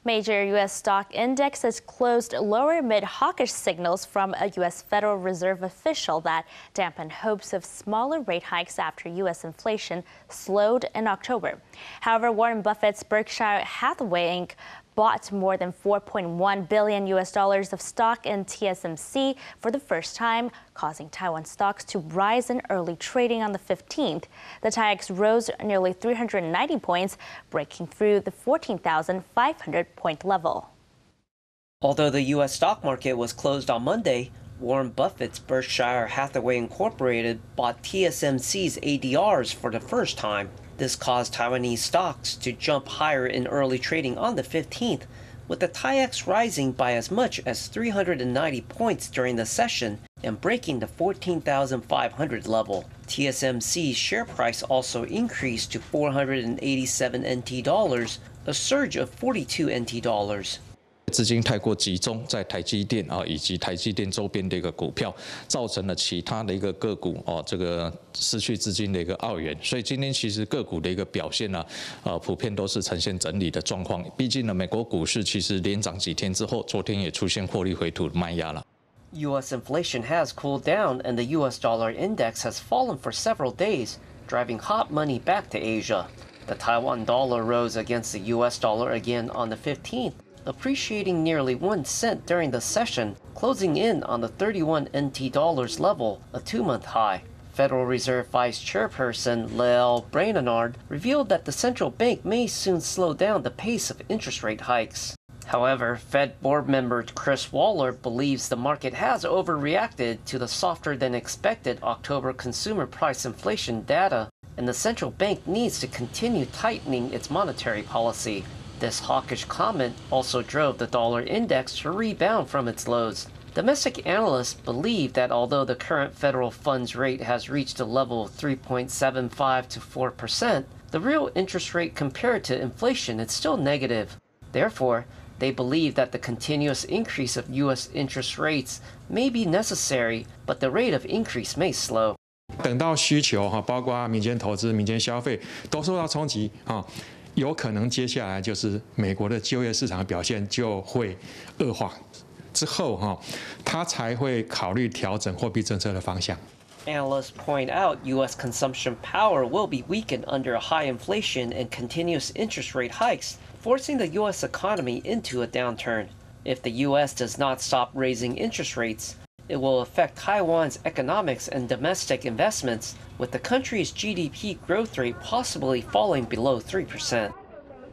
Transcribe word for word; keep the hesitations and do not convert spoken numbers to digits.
Major U S stock indexes closed lower amid hawkish signals from a U S Federal Reserve official that dampened hopes of smaller rate hikes after U S inflation slowed in October. However, Warren Buffett's Berkshire Hathaway Incorporated bought more than four point one billion U S dollars of stock in T S M C for the first time, causing Taiwan stocks to rise in early trading on the fifteenth. The T I X rose nearly three hundred ninety points, breaking through the fourteen thousand five hundred point level. Although the U S stock market was closed on Monday, Warren Buffett's Berkshire Hathaway Incorporated bought T S M C's A D Rs for the first time. This caused Taiwanese stocks to jump higher in early trading on the fifteenth, with the T I X rising by as much as three hundred ninety points during the session and breaking the fourteen thousand five hundred level. T S M C's share price also increased to four hundred eighty-seven N T dollars, a surge of forty-two N T dollars. 资金太过集中在台积电啊，以及台积电周边的一个股票，造成了其他的一个个股哦，这个失去资金的一个澳元。所以今天其实个股的一个表现呢，呃，普遍都是呈现整理的状况。毕竟呢，美国股市其实连涨几天之后，昨天也出现获利回吐的卖压了。 U S inflation has cooled down and the U S dollar index has fallen for several days, driving hot money back to Asia. The Taiwan dollar rose against the U S dollar again on the fifteenth. Appreciating nearly one cent during the session, closing in on the thirty-one N T dollars level, a two-month high. Federal Reserve Vice Chairperson Lael Brainard revealed that the central bank may soon slow down the pace of interest rate hikes. However, Fed board member Chris Waller believes the market has overreacted to the softer-than-expected October consumer price inflation data, and the central bank needs to continue tightening its monetary policy. This hawkish comment also drove the dollar index to rebound from its lows. Domestic analysts believe that although the current federal funds rate has reached a level of three point seven five to four percent, the real interest rate compared to inflation is still negative. Therefore, they believe that the continuous increase of U S interest rates may be necessary, but the rate of increase may slow. 等到需求哈，包括民间投资、民间消费都受到冲击啊。 有可能接下来就是美国的就业市场表现就会恶化，之后哈，他才会考虑调整货币政策的方向。 Analysts point out U S consumption power will be weakened under high inflation and continuous interest rate hikes, forcing the U S economy into a downturn. If the U S does not stop raising interest rates, it will affect Taiwan's economics and domestic investments, with the country's G D P growth rate possibly falling below three percent.